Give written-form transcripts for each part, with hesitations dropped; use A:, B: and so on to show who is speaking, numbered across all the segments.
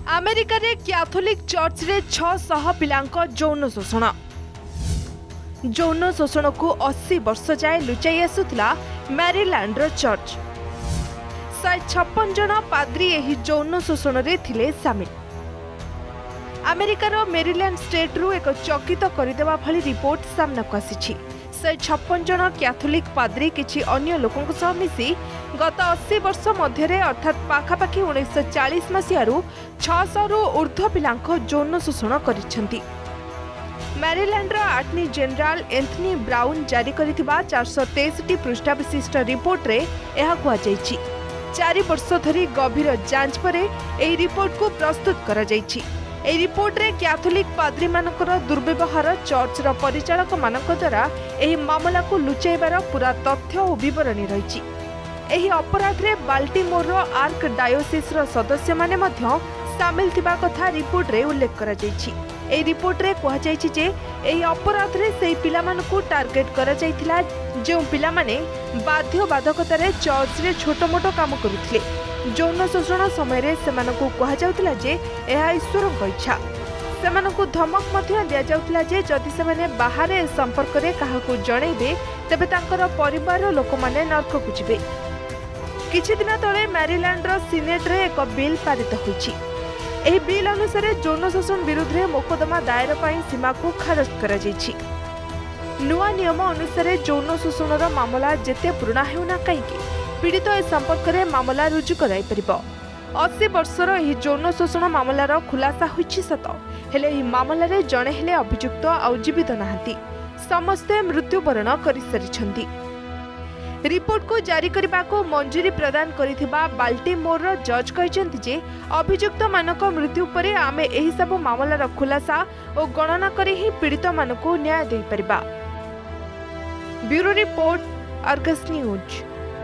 A: America रे Catholic church रे 600 पिलांक यौन शोषण को 80 वर्ष जाए लुचाई आसुला मैरीलैंड रो चर्च। 156 जन पाद्री एही यौन शोषण रे थिले सामिल। अमेरिकार मेरीलैंड स्टेट रु एक चकित करदेवा भली रिपोर्ट सामना को आसी। 156 जन कैथोलिक पाद्री किछि अन्य लोकंक सह मिसी गत 80 वर्ष मध्य अर्थात पाखापाखि 1940 मसीहारू 600 रु ऊर्ध्व पिलांक यौन शोषण करिसेंती। Maryland attorney general Anthony Brown जारी करिथिबा 463 पृष्ठ विशिष्ट रिपोर्ट रे एहा कुआ जायछि। 4 वर्ष धरी गभीर जांच परे एही रिपोर्ट को प्रस्तुत करा जायछि। ए रिपोर्ट रे कैथोलिक पाद्री मानकर दुर्व्यवहार चर्च रो परिचालक मानक द्वारा एही मामला को लुचाइबार पूरा तथ्य और विवरणी रहिछि। एही अपराध रे बाल्टीमोर रो आर्क डायोसिस रो सदस्य माने मध्य शामिल थिबा कथा रिपोर्ट रे उल्लेख करा जायछि। ए रिपोर्ट रे कहा जायछि जे एही अपराध रे सेही पिला मानकू टार्गेट करा जायथिला जे पिला माने बाध्यबाधकता रे चर्च रे छोटो मोटो काम करुथिले। यौन शोषण समय सेमानकू कहा जाउथिला जे एहा ईश्वरक इच्छा। सेमानकू धमक मध्य दिया जाउथिला जे जदि सेमाने बाहर संपर्क रे काहाकू जणैबे तबे तांकर परिवार लोक माने नरक को जिबे। किछि दिन तळे मैरीलैंड रो सीनेट रे एक बिल पारित होइछि। एही बिल अनुसार यौन शोषण विरुद्ध रे मोकदमा दायर पई सीमा को खारज करा जायछि। नुआ नियम अनुसार यौन शोषण मामला जेते पुराना हेउना काईकि पीड़ित ए संपर्क में मामला रुजु कराई परिबो। 80 वर्षर एही यौन शोषण मामलार खुलासा होइछि सत, हेले एही मामला रे जणे हेले अभियुक्त आ जीवित नाहंती। समस्ते मृत्युवरण करि सारिछंती। रिपोर्ट को जारी करबा को मंजूरी प्रदान करिथिबा बाल्टीमोर रो जज कहिसेंती जे अभियुक्त मानक मृत्यु परे आमे एही सब मामलार खुलासा और गणना करी ही पीड़ित मानको न्याय देई परिबा। Bureau report, Argus news.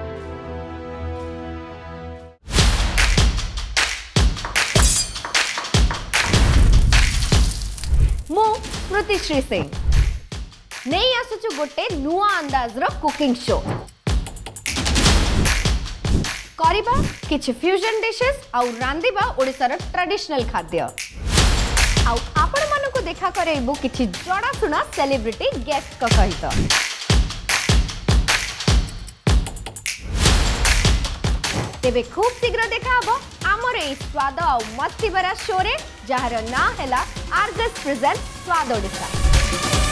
B: मु स्मृतिश्री सिंह नहीं आसुचु गोटे नुआ अंदाज रो कुकिंग शो करिबा किछि फ्यूजन डिशेस आउ रांदिबा ओडिसा रो ट्रेडिशनल खाद्य आउ आपण मानको देखा करेबु किछि जड़ा सुना सेलिब्रिटी गेस्ट का सहित। तेबे खूब शीघ्र देखा हबो आमर ए स्वाद आउ मस्ती भरा शो रे जहार ना हैला आर्गस प्रेजेंट स्वाद ओडिसा।